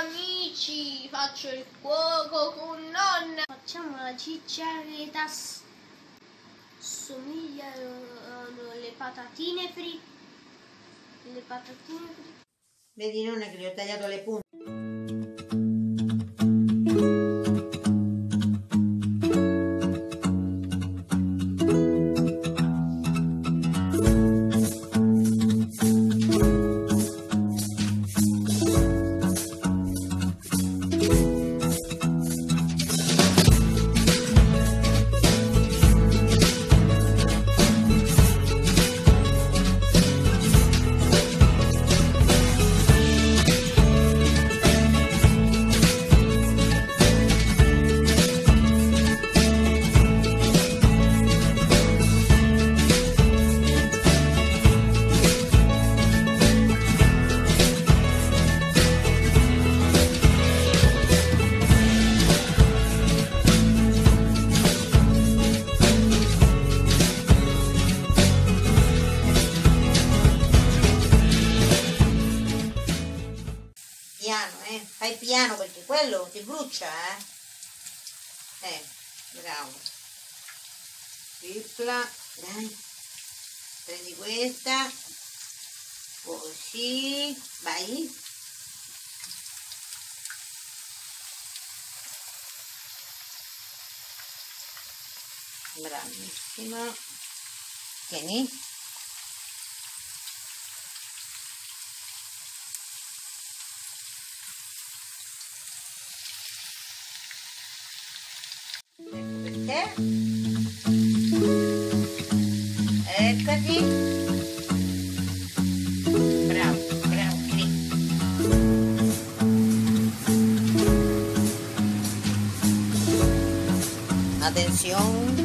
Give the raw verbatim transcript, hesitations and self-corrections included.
amici, faccio il cuoco con nonna. Facciamo la ciccia che somigliano le patatine fritte. Le patatine fritte. Vedi nonna che gli ho tagliato le punte. Piano, eh? Fai piano perché quello ti brucia, eh? Eh, bravo. Tripla, dai. Prendi questa. Così. Vai. Bravissima. Tieni. Perché? Eccoti. Bravo, bravo, qui. Attenzione.